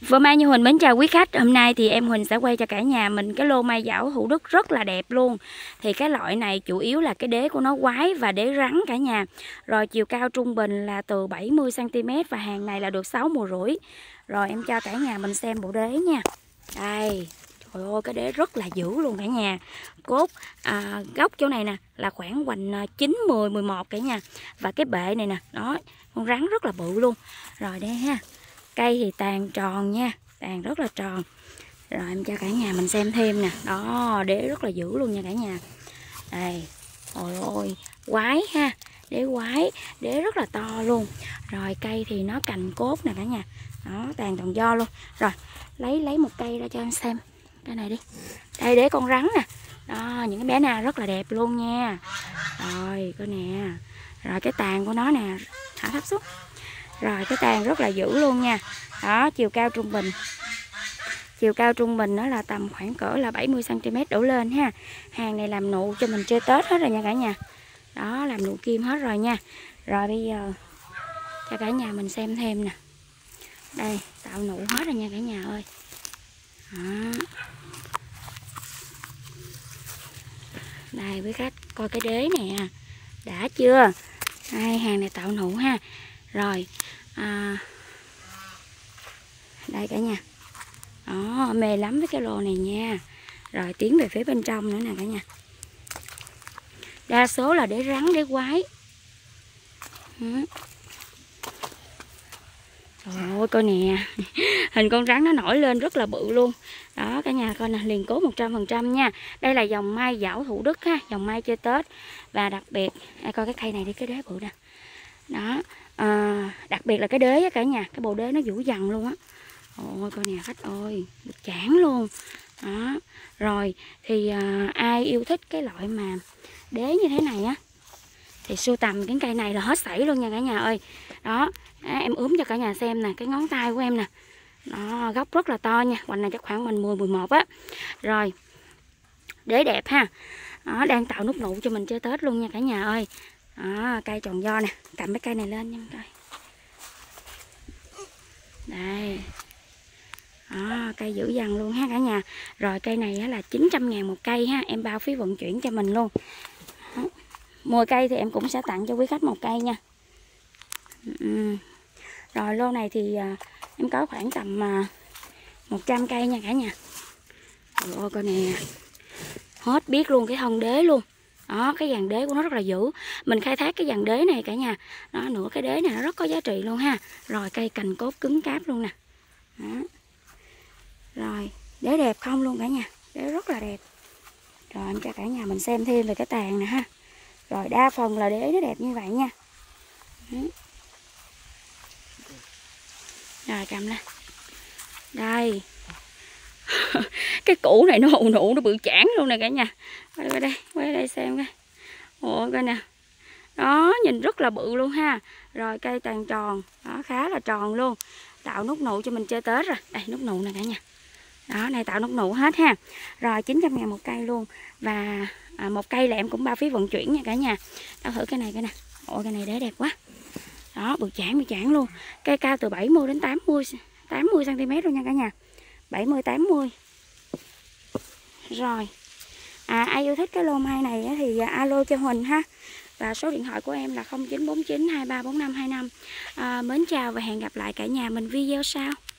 Vợ Mai Như Huỳnh mến chào quý khách. Hôm nay thì em Huỳnh sẽ quay cho cả nhà mình cái lô mai dảo Thủ Đức rất là đẹp luôn. Thì cái loại này chủ yếu là cái đế của nó quái và đế rắn cả nhà. Rồi chiều cao trung bình là từ 70 cm và hàng này là được 6 mùa rưỡi. Rồi em cho cả nhà mình xem bộ đế nha. Đây, trời ơi cái đế rất là dữ luôn cả nhà. Cốt góc chỗ này nè là khoảng hoành 9, 10, 11 cả nhà. Và cái bệ này nè, đó, con rắn rất là bự luôn. Rồi đây ha. Cây thì tàn tròn nha, tàn rất là tròn. Rồi em cho cả nhà mình xem thêm nè. Đó, đế rất là dữ luôn nha cả nhà. Đây, ôi ôi, quái ha. Đế quái, đế rất là to luôn. Rồi cây thì nó cành cốt nè cả nhà. Đó, tàn toàn do luôn. Rồi, lấy một cây ra cho em xem. Cái này đi. Đây đế con rắn nè. Đó, những cái bé na rất là đẹp luôn nha. Rồi, coi nè. Rồi cái tàn của nó nè, thả thấp xuống. Rồi cái tàn rất là dữ luôn nha. Đó, chiều cao trung bình. Chiều cao trung bình nó là tầm khoảng cỡ là 70 cm đổ lên ha. Hàng này làm nụ cho mình chơi Tết hết rồi nha cả nhà. Đó, làm nụ kim hết rồi nha. Rồi bây giờ cho cả nhà mình xem thêm nè. Đây, tạo nụ hết rồi nha cả nhà ơi. Đó. Đây quý khách coi cái đế nè. Đã chưa? Đây, hàng này tạo nụ ha. Rồi đây cả nhà. Đó, mê lắm với cái lô này nha. Rồi tiến về phía bên trong nữa nè cả nhà. Đa số là đế rắn, đế quái. Trời ơi coi nè. Hình con rắn nó nổi lên rất là bự luôn. Đó cả nhà coi nè, liền cốt 100% nha. Đây là dòng mai dảo Thủ Đức ha, dòng mai chơi Tết. Và đặc biệt coi cái cây này đi, cái đế bự nè. Đó, đặc biệt là cái đế á cả nhà, cái bộ đế nó dữ dằn luôn á. Ôi coi nè khách ơi, bự chảng luôn. Đó, rồi thì ai yêu thích cái loại mà đế như thế này á thì sưu tầm cái cây này là hết sảy luôn nha cả nhà ơi. Đó, em ướm cho cả nhà xem nè, cái ngón tay của em nè. Đó, gốc rất là to nha, hoành này chắc khoảng mình 10, 11 á. Rồi, đế đẹp ha. Đó, đang tạo nút nụ cho mình chơi Tết luôn nha cả nhà ơi. Đó, cây tròn do nè, cầm cái cây này lên nha coi. Đây. Đó, cây dữ dằn luôn ha cả nhà. Rồi cây này là 900.000 một cây ha, em bao phí vận chuyển cho mình luôn. Đó. 10 cây thì em cũng sẽ tặng cho quý khách một cây nha. Rồi lô này thì em có khoảng tầm 100 cây nha cả nhà. Ôi coi nè. Hết biết luôn cái thân đế luôn. Đó, cái dàn đế của nó rất là dữ. Mình khai thác cái dàn đế này cả nhà. Đó, nửa cái đế này nó rất có giá trị luôn ha. Rồi cây cành cốt cứng cáp luôn nè. Đó. Rồi, đế đẹp không luôn cả nhà. Đế rất là đẹp. Rồi em cho cả nhà mình xem thêm về cái tàn nè ha. Rồi đa phần là đế nó đẹp như vậy nha. Đó. Rồi cầm lên. Đây. Cái củ này nó ù nụ, nó bự chảng luôn nè cả nhà. Quay đây xem coi. Ồ coi nè. Đó, nhìn rất là bự luôn ha. Rồi cây tàn tròn, đó khá là tròn luôn. Tạo nút nụ cho mình chơi Tết rồi. Đây nút nụ nè cả nhà. Đó, này tạo nút nụ hết ha. Rồi 900.000 một cây luôn. Và một cây là em cũng bao phí vận chuyển nha cả nhà. Đo thử cái này coi nè. Ôi cái này đế đẹp quá. Đó, bự chảng luôn. Cây cao từ 70 đến 80 cm luôn nha cả nhà. 70 80. Rồi. Ai yêu thích cái lô mai này thì alo cho Huỳnh ha. Và số điện thoại của em là 0949 234525. Mến chào và hẹn gặp lại cả nhà mình video sau.